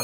Yeah.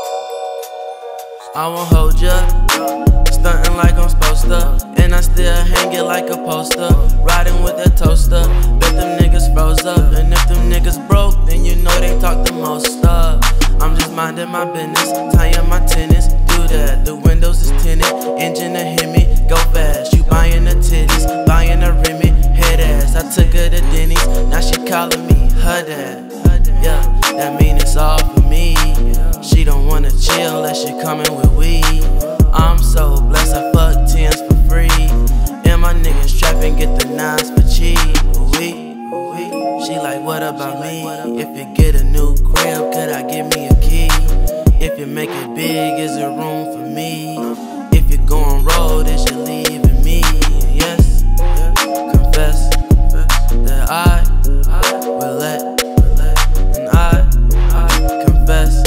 I won't hold ya, stuntin' like I'm supposed to, and I still hang it like a poster. Riding with a toaster, bet them niggas froze up. And if them niggas broke, then you know they talk the most up. I'm just minding my business, tying my tennis, do that. The windows is tinted, engine a Hemi, go fast. You buying the titties, buying a Remy, head ass. I took her to Denny's, now she calling me her dad. Yeah, that mean it's all for me. She don't wanna chill, that shit coming with weed. I'm so blessed, I fuck 10s for free. And my niggas trapping, get the 9s for cheap. She like, what about me? If you get a new crib, could I give me a key? If you make it big, is there room for me? If you gon' roll, is you leaving me? Yes, confess that I will let, and I confess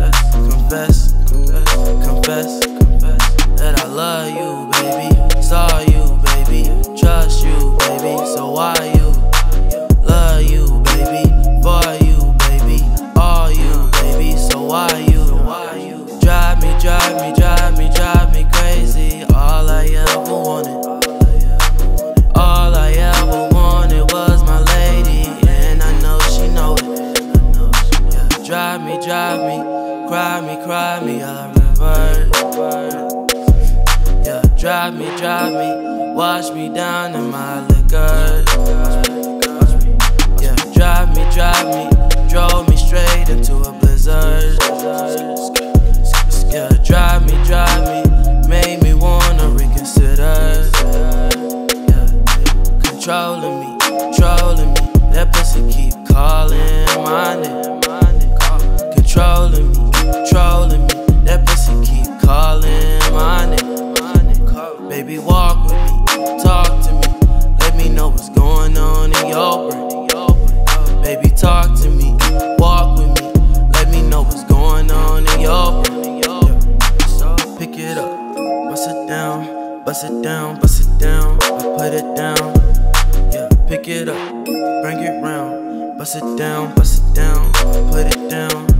that I love you, baby. Saw you, baby. Trust you, baby. So why you? Love you, baby. For you, baby. All you, baby. So why you? Drive me crazy. All I ever wanted. All I ever wanted was my lady, and I know she know it. Yeah. Drive me, cry me a river. Yeah, drive me, wash me down in my liquor. Yeah, drive me, drove me straight into a blizzard. Yeah, drive me, made me wanna reconsider. Yeah, controlling me, that pussy keep calling my name. Controlling me, that pussy keep calling my name. Baby, walk with me, talk to me, let me know what's going on in your brain. Baby, talk to me, walk with me, let me know what's going on in your brain. So pick it up, bust it down, I put it down. Yeah, pick it up, bring it round, bust it down, put it down.